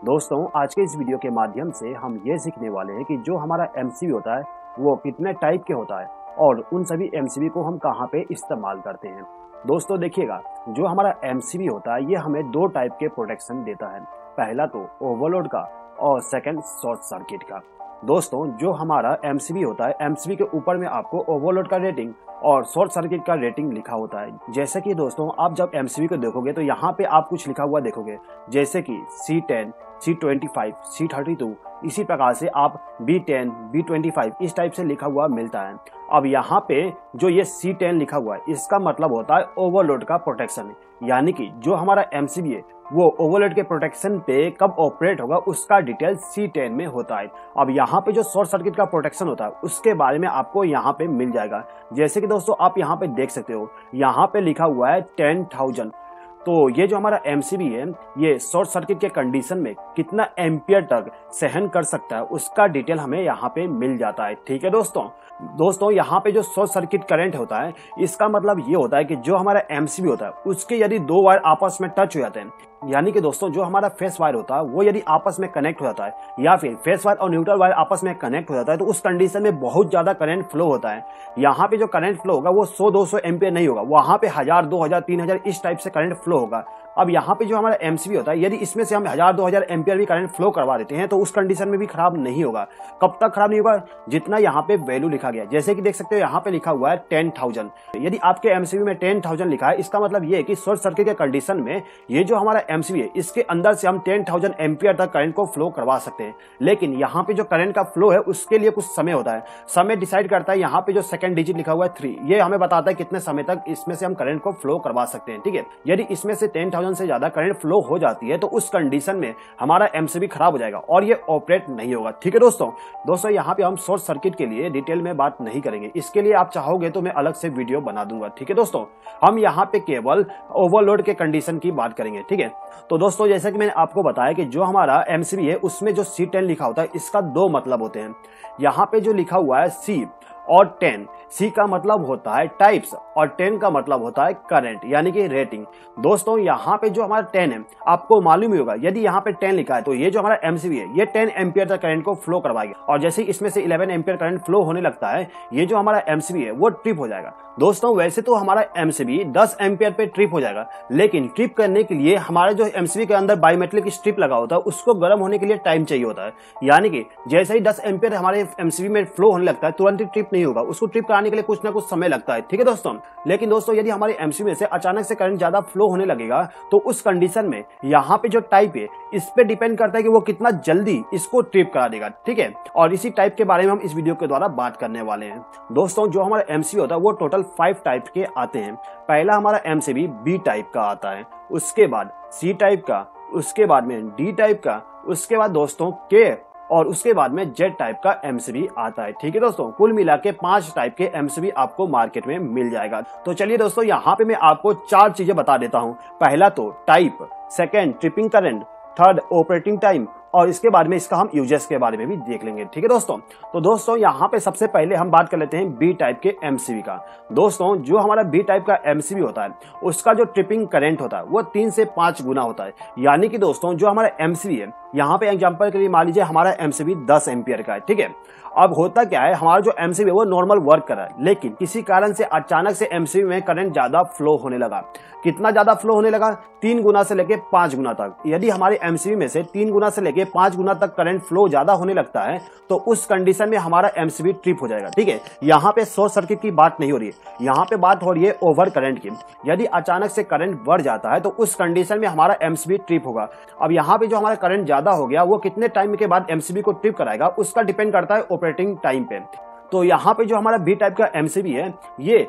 दोस्तों आज के इस वीडियो के माध्यम से हम ये सीखने वाले हैं कि जो हमारा एमसीबी होता है वो कितने टाइप के होता है और उन सभी एमसीबी को हम कहाँ पे इस्तेमाल करते हैं। दोस्तों देखिएगा, जो हमारा एमसीबी होता है ये हमें दो टाइप के प्रोटेक्शन देता है। पहला तो ओवरलोड का और सेकंड शॉर्ट सर्किट का। दोस्तों जो हमारा एमसीबी होता है, एमसीबी के ऊपर में आपको ओवरलोड का रेटिंग और शॉर्ट सर्किट का रेटिंग लिखा होता है। जैसे कि दोस्तों आप जब एमसीबी को देखोगे तो यहाँ पे आप कुछ लिखा हुआ देखोगे, जैसे कि C10, C25, C32, इसी प्रकार से आप B10, B25 इस टाइप से लिखा हुआ मिलता है। अब यहाँ पे जो ये C10 लिखा हुआ है इसका मतलब होता है ओवरलोड का प्रोटेक्शन, यानी कि जो हमारा एमसीबी है वो ओवरलोड के प्रोटेक्शन पे कब ऑपरेट होगा उसका डिटेल C10 में होता है। अब यहाँ पे जो शॉर्ट सर्किट का प्रोटेक्शन होता है उसके बारे में आपको यहाँ पे मिल जाएगा। जैसे कि दोस्तों आप यहाँ पे देख सकते हो, यहाँ पे लिखा हुआ है 10,000। तो ये जो हमारा एमसीबी है ये शॉर्ट सर्किट के कंडीशन में कितना एम्पियर तक सहन कर सकता है उसका डिटेल हमें यहाँ पे मिल जाता है। ठीक है दोस्तों यहाँ पे जो शॉर्ट सर्किट करंट होता है इसका मतलब ये होता है कि जो हमारा एमसीबी होता है उसके यदि दो वायर आपस में टच हो जाते हैं, यानी कि दोस्तों जो हमारा फेस वायर होता है वो यदि आपस में कनेक्ट हो जाता है या फिर फेस वायर और न्यूट्रल वायर आपस में कनेक्ट हो जाता है तो उस कंडीशन में बहुत ज्यादा करंट फ्लो होता है। यहाँ पे जो करंट फ्लो होगा वो 100-200 एम्पियर नहीं होगा, वहां पे 1000, 2000, 3000 इस टाइप से करंट फ्लो होगा। अब यहाँ पे जो हमारा एमसीबी होता है यदि इसमें से हम 1000-2000 एम्पियर भी करंट फ्लो करवा देते हैं तो उस कंडीशन में भी खराब नहीं होगा। कब तक खराब नहीं होगा? जितना यहाँ पे वैल्यू लिखा गया, जैसे कि देख सकते हो यहाँ पे लिखा हुआ है 10,000। यदि आपके एमसीबी में 10,000 लिखा है इसका मतलब ये है कि शॉर्ट सर्किट के कंडीशन में ये जो हमारा एमसीबी है इसके अंदर से हम 10,000 एम्पियर तक करंट को फ्लो करवा सकते हैं। लेकिन यहाँ पे जो करंट का फ्लो है उसके लिए कुछ समय होता है। समय डिसाइड करता है यहाँ पे जो सेकंड डिजिट लिखा हुआ है 3, ये हमें बताता है कितने समय तक इसमें से हम करंट को फ्लो करवा सकते हैं। ठीक है, यदि इसमें से 10,000 से ज्यादा करंट फ्लो हो जाती है तो उस कंडीशन में हमारा एमसीबी खराब हो जाएगा और ये ऑपरेट नहीं होगा। ठीक है दोस्तों यहाँ पे हम शॉर्ट सर्किट के लिए डिटेल में बात नहीं करेंगे, इसके लिए आप चाहोगे तो मैं अलग से वीडियो बना दूंगा। ठीक है दोस्तों, हम यहाँ पे केवल ओवरलोड के कंडीशन की बात करेंगे। ठीक है, तो दोस्तों जैसे कि मैंने आपको बताया कि जो हमारा एमसीबी है उसमें जो C10 लिखा होता है इसका दो मतलब होते हैं। यहाँ पे जो लिखा हुआ है C और 10, C का मतलब होता है टाइप्स और 10 का मतलब होता है करंट यानी कि रेटिंग। दोस्तों यहाँ पे जो हमारा 10 है आपको मालूम ही होगा, यदि यहाँ पे 10 लिखा है तो ये जो हमारा एमसीबी है ये 10 एम्पियर तक करंट को फ्लो करवाएगा और जैसे इसमें से 11 एम्पियर करंट फ्लो होने लगता है ये जो हमारा एमसीबी है वो ट्रिप हो जाएगा। दोस्तों वैसे तो हमारा एमसीबी 10 एम्पियर पे ट्रिप हो जाएगा, लेकिन ट्रिप करने के लिए हमारा जो एमसीबी के अंदर बायोमेट्रिक स्ट्रिप लगा होता है उसको गर्म होने के लिए टाइम चाहिए होता है। यानी कि जैसे ही 10 एम्पियर हमारे एमसीबी में फ्लो होने लगता है तुरंत ही ट्रिप नहीं होगा, उसको ट्रिप कराने के लिए कुछ ना कुछ समय लगता है। ठीक है दोस्तों, लेकिन दोस्तों यदि हमारे एमसीबी में से अचानक से करंट ज्यादा फ्लो होने लगेगा तो उस कंडीशन में यहाँ पे जो टाइप है इस पे डिपेंड करता है कि वो कितना जल्दी इसको ट्रिप करा देगा। ठीक है, और इसी टाइप के बारे में हम इस वीडियो के द्वारा बात करने वाले हैं। दोस्तों जो हमारा एमसीबी होता है वो टोटल 5 टाइप के आते हैं। पहला हमारा एमसीबी बी टाइप का आता है, उसके बाद सी टाइप का, उसके बाद में डी टाइप का, उसके बाद दोस्तों के और उसके बाद में जेड टाइप का एमसीबी आता है। ठीक है दोस्तों, कुल मिला के 5 टाइप के एमसीबी आपको मार्केट में मिल जाएगा। तो चलिए दोस्तों यहाँ पे मैं आपको 4 चीजें बता देता हूँ। पहला तो type, second tripping current, third operating time और इसके बाद में इसका हम यूजेस के बारे में भी देख लेंगे। ठीक है दोस्तों, तो दोस्तों यहाँ पे सबसे पहले हम बात कर लेते हैं बी टाइप के एमसीबी का। दोस्तों जो हमारा बी टाइप का एमसीबी होता है उसका जो ट्रिपिंग करंट होता है वो 3 से 5 गुना होता है। यानी कि दोस्तों जो हमारा एमसीबी है, यहाँ पे एग्जांपल के लिए मान लीजिए हमारा एमसीबी 10 एम्पियर का है। ठीक है, अब होता क्या है, हमारा जो एमसीबी है वो नॉर्मल वर्क कर रहा है, लेकिन किसी कारण से अचानक से एमसीबी में करंट ज्यादा फ्लो होने लगा। कितना ज्यादा फ्लो होने लगा? 3 गुना से लेके 5 गुना तक। यदि हमारे एमसीबी में से 3 गुना से लेके 5 गुना तक करंट फ्लो ज्यादा होने लगता है तो उस कंडीशन में हमारा एमसीबी ट्रिप हो जाएगा। ठीक है, यहाँ पे शॉर्ट सर्किट की बात नहीं हो रही है, यहाँ पे बात हो रही है ओवर करंट की। यदि अचानक से करंट बढ़ जाता है तो उस कंडीशन में हमारा एमसीबी ट्रिप होगा। अब यहाँ पे जो हमारा करंट ज्यादा हो गया वो कितने टाइम के बाद एमसीबी को ट्रिप कराएगा उसका डिपेंड करता है ऑपरेटिंग टाइम पे। तो यहाँ पे जो हमारा बी टाइप का एमसीबी है ये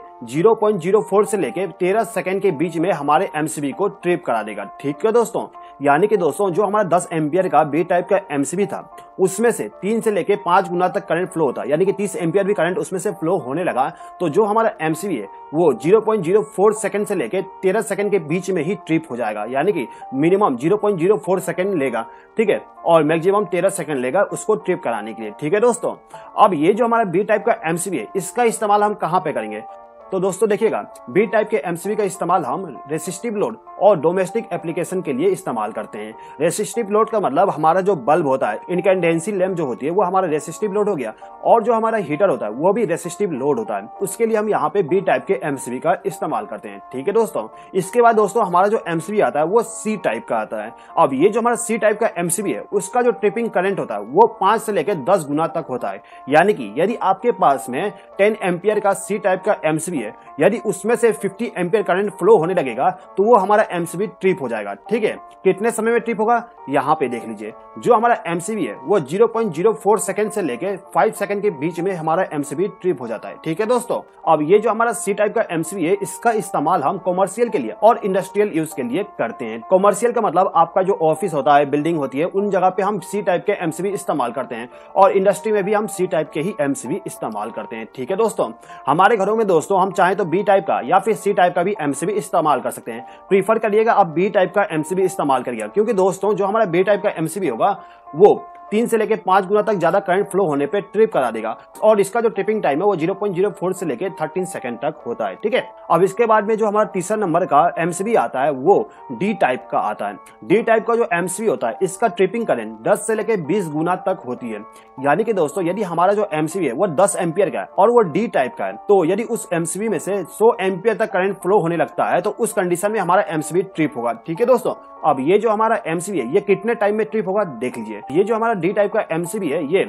0.04 से लेके 13 सेकंड के बीच में हमारे एमसीबी को ट्रिप करा देगा। ठीक है दोस्तों, यानी कि दोस्तों जो हमारा 10 एम्पियर का बी टाइप का एमसीबी था उसमें से 3 से लेके 5 गुना तक करंट फ्लो होता है, यानी कि 30 एम्पियर भी करंट उसमें से फ्लो होने लगा तो जो हमारा एमसीबी है वो 0.04 सेकंड से लेके 13 सेकंड के बीच में ही ट्रिप हो जाएगा। यानी कि मिनिमम 0.04 सेकंड लेगा, ठीक है, और मैक्सिमम 13 सेकंड लेगा उसको ट्रिप कराने के लिए। ठीक है दोस्तों, अब ये जो हमारा बी टाइप का एमसीबी है इसका इस्तेमाल हम कहाँ पे करेंगे? तो दोस्तों देखिएगा, बी टाइप के एमसीबी का इस्तेमाल हम रेसिस्टिव लोड और डोमेस्टिक एप्लीकेशन के लिए इस्तेमाल करते हैं। रेसिस्टिव लोड का मतलब हमारा जो बल्ब होता है, इनकैंडेंसी लैंप जो होती है, वो हमारा रेसिस्टिव लोड हो गया, और जो हमारा हीटर होता है वो भी रेसिस्टिव लोड होता है। उसके लिए हम यहाँ पे बी टाइप के एमसीबी का इस्तेमाल करते हैं। ठीक है दोस्तों, इसके बाद दोस्तों हमारा जो एमसीबी आता है वो सी टाइप का आता है। अब ये जो हमारा सी टाइप का एमसीबी है, उसका जो ट्रिपिंग करंट होता है वो 5 से लेकर 10 गुना तक होता है। यानी कि यदि आपके पास में 10 एम्पियर का सी टाइप का एमसीबी है, यदि उसमें से 50 एम्पियर करंट फ्लो होने लगेगा तो वो हमारा एमसीबी ट्रिप हो जाएगा। ठीक है, कितने समय में ट्रिप होगा यहाँ पे देख लीजिए। जो हमारा एमसीबी है वो 0.04 सेकंड से लेके 5 सेकंड के बीच में हमारा एमसीबी ट्रिप हो जाता है। ठीक है दोस्तों, अब ये जो हमारा सी टाइप का एमसीबी है, इसका इस्तेमाल हम कॉमर्शियल के लिए और इंडस्ट्रियल यूज के लिए करते हैं। कॉमर्शियल का मतलब आपका जो ऑफिस होता है, बिल्डिंग होती है, उन जगह पे हम सी टाइप के एमसीबी इस्तेमाल करते हैं, और इंडस्ट्री में भी हम सी टाइप के ही एमसीबी इस्तेमाल करते हैं। ठीक है दोस्तों, हमारे घरों में दोस्तों हम चाहें तो बी टाइप का या फिर सी टाइप का भी एमसीबी इस्तेमाल कर सकते हैं। प्रीफर करिएगा आप बी टाइप का एमसीबी इस्तेमाल करिएगा, क्योंकि दोस्तों जो हमारा बी टाइप का एमसीबी होगा वो 3 से लेके 5 गुना तक ज्यादा करंट फ्लो होने पे ट्रिप करा देगा, और इसका जो ट्रिपिंग टाइम है वो 0.04 से लेके 13 सेकंड तक होता है। ठीक है, अब इसके बाद में जो हमारा तीसरा नंबर का एमसीबी आता है वो डी टाइप का आता है। डी टाइप का जो एमसीबी होता है, इसका ट्रिपिंग करंट 10 से लेके 20 गुना तक होती है। यानी कि दोस्तों यदि हमारा जो एमसीबी है वो 10 एम्पियर का है और वो डी टाइप का है, तो यदि उस एमसीबी में से 100 एम्पियर तक करंट फ्लो होने लगता है तो उस कंडीशन में हमारा एमसीबी ट्रिप होगा। ठीक है दोस्तों, अब ये जो हमारा एमसीबी है ये कितने टाइम में ट्रिप होगा देख लीजिए। ये जो हमारा डी टाइप का एमसीबी है ये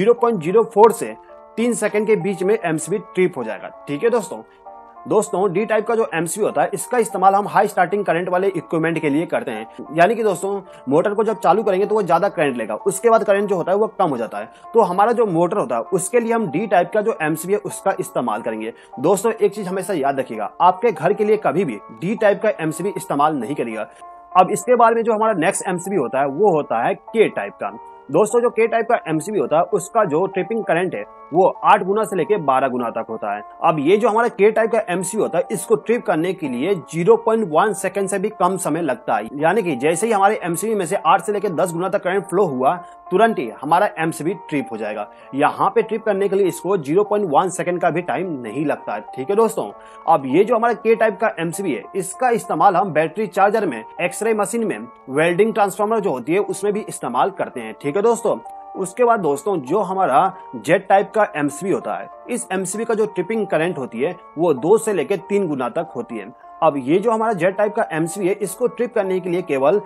0.04 से 3 सेकंड के बीच में एमसीबी ट्रिप हो जाएगा। ठीक है दोस्तों डी टाइप का जो एमसीबी होता है, इसका इस्तेमाल हम हाई स्टार्टिंग करंट वाले इक्विपमेंट के लिए करते हैं। यानी कि दोस्तों मोटर को जब चालू करेंगे तो वो ज्यादा करंट लेगा, उसके बाद करंट जो होता है वो कम हो जाता है, तो हमारा जो मोटर होता है उसके लिए हम डी टाइप का जो एमसीबी है उसका इस्तेमाल करेंगे। दोस्तों एक चीज हमेशा याद रखिएगा, आपके घर के लिए कभी भी डी टाइप का एमसीबी इस्तेमाल नहीं करिएगा। अब इसके बाद में जो हमारा नेक्स्ट एमसीबी होता है वो होता है के टाइप का। दोस्तों जो के टाइप का एमसीबी होता है उसका जो ट्रिपिंग करंट है वो 8 गुना से लेके 12 गुना तक होता है। अब ये जो हमारा के टाइप का एमसीबी होता है, इसको ट्रिप करने के लिए 0.1 सेकंड से भी कम समय लगता है। यानी कि जैसे ही हमारे एमसीबी में से 8 से लेके 10 गुना तक करंट फ्लो हुआ, तुरंत ही हमारा एमसीबी ट्रिप हो जाएगा। यहाँ पे ट्रिप करने के लिए इसको 0.1 सेकंड का भी टाइम नहीं लगता है। ठीक है दोस्तों, अब ये जो हमारा के टाइप का एमसीबी है, इसका इस्तेमाल हम बैटरी चार्जर में, एक्सरे मशीन में, वेल्डिंग ट्रांसफार्मर जो होती है उसमें भी इस्तेमाल करते हैं। ठीक है दोस्तों, उसके बाद दोस्तों जो हमारा जेट टाइप का एमसीबी होता है, इस एमसीबी का जो ट्रिपिंग करंट होती है वो 2 से लेकर 3 गुना तक होती है। अब ये जो हमारा जेट टाइप का एमसीबी है, इसको ट्रिप करने के लिए केवल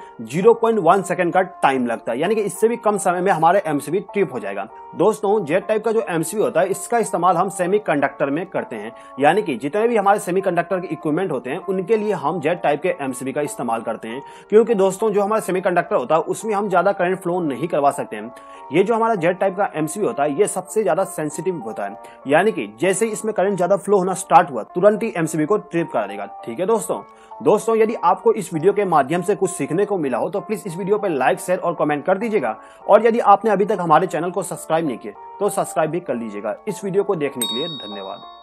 0.1 सेकंड का टाइम लगता है, यानी कि इससे भी कम समय में हमारे एमसीबी ट्रिप हो जाएगा। दोस्तों जेट टाइप का जो एमसीबी होता है, इसका इस्तेमाल हम सेमीकंडक्टर में करते हैं। यानी कि जितने भी हमारे सेमीकंडक्टर के इक्विपमेंट होते हैं उनके लिए हम जेट टाइप के एमसीबी का इस्तेमाल करते हैं, क्योंकि दोस्तों जो हमारा सेमीकंडक्टर होता है उसमें हम ज्यादा करंट फ्लो नहीं करवा सकते हैं। ये जो हमारा जेट टाइप का एमसीबी होता है ये सबसे ज्यादा सेंसिटिव होता है, यानी कि जैसे ही इसमें करंट ज्यादा फ्लो होना स्टार्ट हुआ तुरंत ही एमसीबी को ट्रिप करा देगा। ठीक है दोस्तों यदि आपको इस वीडियो के माध्यम से कुछ सीखने को मिला हो तो प्लीज इस वीडियो पर लाइक, शेयर और कमेंट कर दीजिएगा, और यदि आपने अभी तक हमारे चैनल को सब्सक्राइब नहीं किया तो सब्सक्राइब भी कर लीजिएगा। इस वीडियो को देखने के लिए धन्यवाद।